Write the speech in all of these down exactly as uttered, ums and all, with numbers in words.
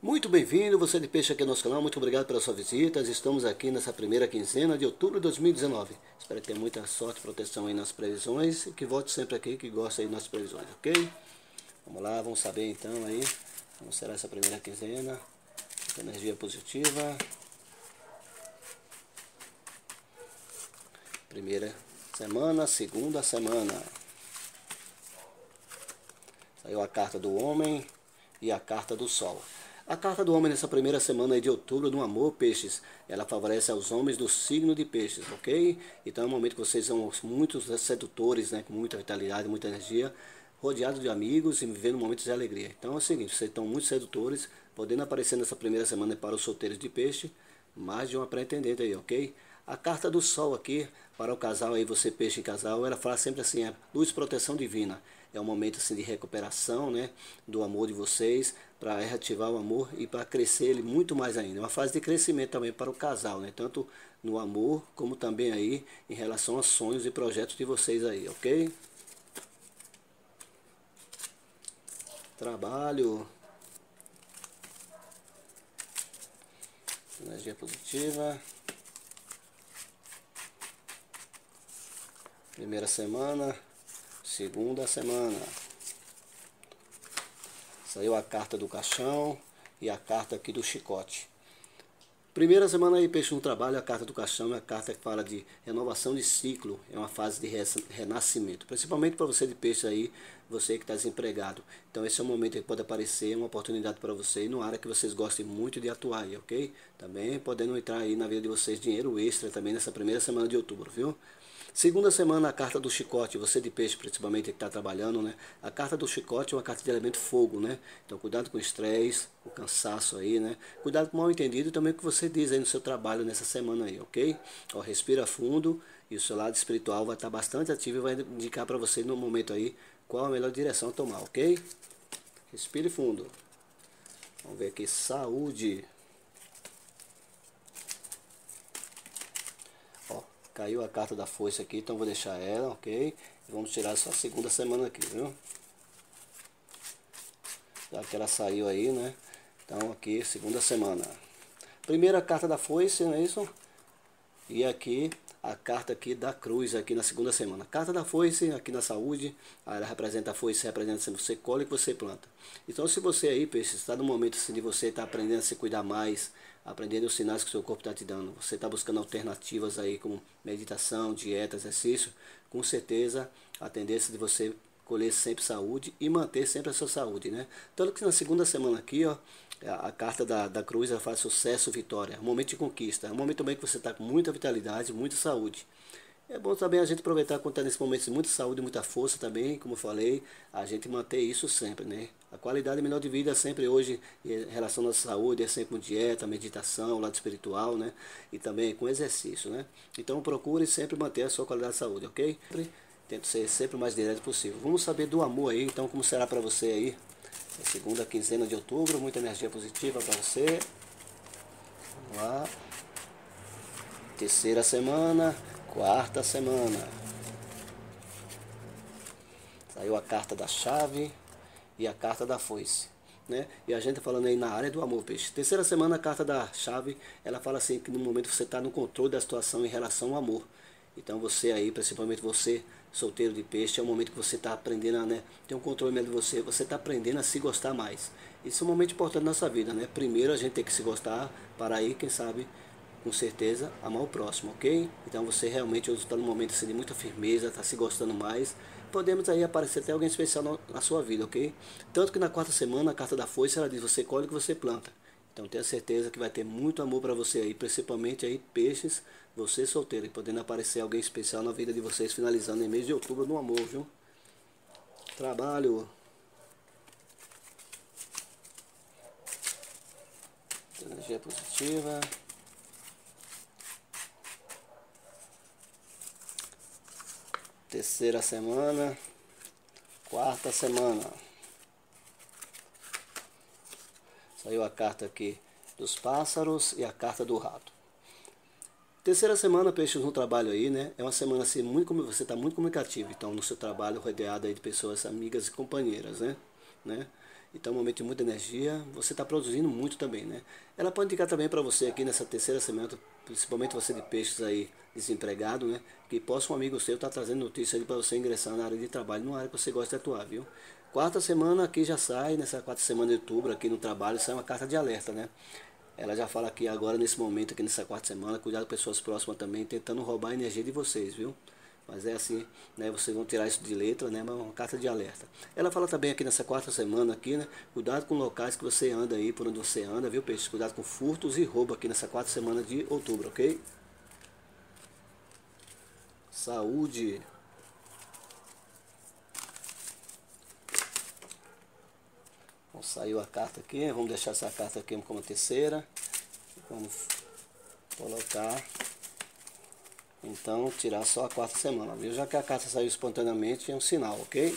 Muito bem-vindo, você de peixe aqui no nosso canal, muito obrigado pela sua visita. Estamos aqui nessa primeira quinzena de outubro de dois mil e dezenove. Espero que tenha muita sorte e proteção aí nas previsões e que volte sempre aqui, que gosta aí das previsões, ok? Vamos lá, vamos saber então aí como será essa primeira quinzena. Energia positiva. Primeira semana, segunda semana. Saiu a carta do homem e a carta do sol. A carta do homem nessa primeira semana aí de outubro, no amor, peixes, ela favorece aos homens do signo de peixes, ok? Então é um momento que vocês são muitos sedutores, né, com muita vitalidade, muita energia, rodeados de amigos e vivendo momentos de alegria. Então é o seguinte, vocês estão muito sedutores, podendo aparecer nessa primeira semana para os solteiros de peixe, mais de uma pretendente aí, ok? A carta do sol aqui, para o casal aí, você peixe e casal, ela fala sempre assim, é luz, proteção divina. É um momento assim de recuperação, né, do amor de vocês, para reativar o amor e para crescer ele muito mais ainda. É uma fase de crescimento também para o casal, né, tanto no amor como também aí em relação a sonhos e projetos de vocês aí, ok? Trabalho. Energia positiva. Primeira semana, segunda semana. Saiu a carta do caixão e a carta aqui do chicote. Primeira semana aí, peixe no trabalho, a carta do caixão é a carta que fala de renovação de ciclo, é uma fase de renascimento, principalmente para você de peixe aí, você que está desempregado. Então esse é um momento que pode aparecer uma oportunidade para você numa área que vocês gostem muito de atuar aí, ok? Também podendo entrar aí na vida de vocês dinheiro extra também nessa primeira semana de outubro, viu? Segunda semana, a carta do chicote, você de peixe principalmente que está trabalhando, né? A carta do chicote é uma carta de elemento fogo, né? Então cuidado com o estresse, o cansaço aí, né? Cuidado com o mal entendido e também o que você diz aí no seu trabalho nessa semana aí, ok? Ó, respira fundo e o seu lado espiritual vai estar bastante ativo e vai indicar para você no momento aí qual a melhor direção a tomar, ok? Respire fundo. Vamos ver aqui, saúde. Caiu a carta da foice aqui, então vou deixar ela, ok? E vamos tirar só a segunda semana aqui, viu? Já que ela saiu aí, né? Então aqui, segunda semana. Primeira carta da foice, não é isso? E aqui, a carta aqui da cruz, aqui na segunda semana. Carta da foice, aqui na saúde, ela representa a foice, representa se você colhe que você planta. Então se você aí, peixe, está no momento assim, de você estar tá aprendendo a se cuidar mais, aprendendo os sinais que o seu corpo está te dando, você está buscando alternativas aí como meditação, dieta, exercício, com certeza a tendência de você colher sempre saúde e manter sempre a sua saúde, né? Tanto que na segunda semana aqui, ó, a, a carta da, da cruz ela faz sucesso, vitória, é um momento de conquista, é um momento também que você está com muita vitalidade, muita saúde. É bom também a gente aproveitar quando está nesse momento de muita saúde, muita força também, como eu falei, a gente manter isso sempre, né? A qualidade melhor de vida sempre hoje, em relação à nossa saúde, é sempre com dieta, meditação, lado espiritual, né? E também com exercício, né? Então procure sempre manter a sua qualidade de saúde, ok? Tento ser sempre o mais direto possível. Vamos saber do amor aí, então como será para você aí? A segunda quinzena de outubro, muita energia positiva para você. Vamos lá. Terceira semana. Quarta semana. Saiu a carta da chave e a carta da foice, né? E a gente falando aí na área do amor, peixe. Terceira semana, a carta da chave, ela fala assim que no momento você está no controle da situação em relação ao amor. Então você aí, principalmente você, solteiro de peixe, é um momento que você está aprendendo a, né, ter um controle melhor de você, você está aprendendo a se gostar mais. Isso é um momento importante na nossa vida, né? Primeiro a gente tem que se gostar, para aí, quem sabe, com certeza, amar o próximo, ok? Então você realmente está num momento assim, de muita firmeza, está se gostando mais. Podemos aí aparecer até alguém especial na sua vida, ok? Tanto que na quarta semana, a carta da foice, ela diz, você colhe o que você planta. Então tenha certeza que vai ter muito amor para você aí, principalmente aí peixes, você solteiro, e podendo aparecer alguém especial na vida de vocês, finalizando em mês de outubro no amor, viu? Trabalho. Energia positiva. Terceira semana, quarta semana. Saiu a carta aqui dos pássaros e a carta do rato. Terceira semana, peixes no trabalho aí, né? É uma semana assim, muito como você está muito comunicativo, então no seu trabalho rodeado aí de pessoas amigas e companheiras, né? né? Então é um momento de muita energia, você está produzindo muito também, né? Ela pode indicar também para você aqui nessa terceira semana, principalmente você de peixes aí desempregado, né? Que possa um amigo seu estar tá trazendo notícia aí para você ingressar na área de trabalho, numa área que você gosta de atuar, viu? Quarta semana aqui já sai, nessa quarta semana de outubro aqui no trabalho, sai uma carta de alerta, né? Ela já fala aqui agora, nesse momento, aqui nessa quarta semana, cuidado com pessoas próximas também, tentando roubar a energia de vocês, viu? Mas é assim, né? Vocês vão tirar isso de letra, né? Mas é uma carta de alerta. Ela fala também aqui nessa quarta semana aqui, né? Cuidado com locais que você anda aí, por onde você anda, viu, peixe? Cuidado com furtos e roubo aqui nessa quarta semana de outubro, ok? Saúde. Bom, saiu a carta aqui, vamos deixar essa carta aqui como a terceira. Vamos colocar, então, tirar só a quarta semana, viu? Já que a carta saiu espontaneamente, é um sinal, ok?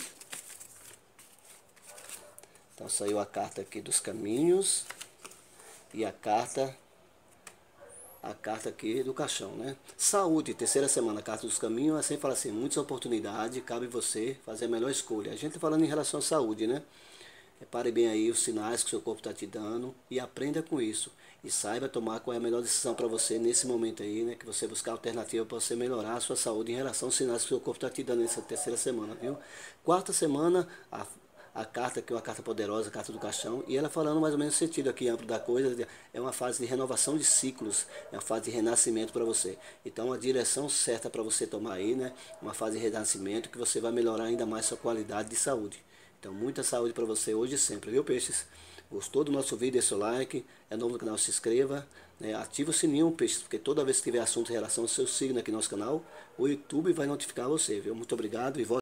Então saiu a carta aqui dos caminhos e a carta a carta aqui do caixão, né? Saúde, terceira semana, carta dos caminhos, assim fala assim, muitas oportunidades, cabe você fazer a melhor escolha. A gente tá falando em relação à saúde, né? Repare bem aí os sinais que o seu corpo está te dando e aprenda com isso. E saiba tomar qual é a melhor decisão para você nesse momento aí, né? Que você buscar alternativa para você melhorar a sua saúde em relação aos sinais que o seu corpo está te dando nessa terceira semana, viu? Quarta semana, a, a carta aqui é uma carta poderosa, a carta do caixão. E ela falando mais ou menos no sentido aqui amplo da coisa, é uma fase de renovação de ciclos, é uma fase de renascimento para você. Então a direção certa para você tomar aí, né? Uma fase de renascimento que você vai melhorar ainda mais sua qualidade de saúde. Então, muita saúde para você hoje e sempre, viu, peixes? Gostou do nosso vídeo? Deixa o like, é novo no canal, se inscreva, né? Ativa o sininho, peixes, porque toda vez que tiver assunto em relação ao seu signo aqui no nosso canal, o YouTube vai notificar você, viu? Muito obrigado e volte.